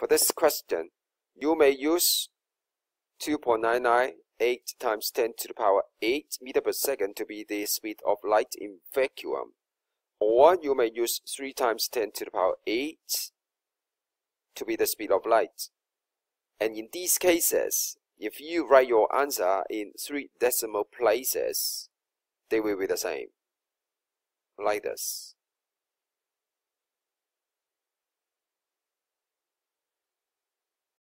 For this question, you may use 2.998 times 10 to the power 8 meter per second to be the speed of light in vacuum. Or you may use 3 times 10 to the power 8 to be the speed of light. And in these cases, if you write your answer in 3 decimal places, they will be the same, like this.